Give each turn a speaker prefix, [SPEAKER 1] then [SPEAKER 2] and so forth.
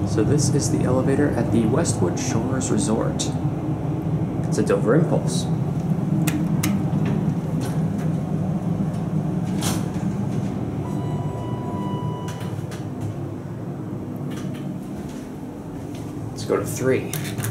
[SPEAKER 1] So this is the elevator at the Westwood Shores Resort. It's a Dover Impulse. Let's go to 3.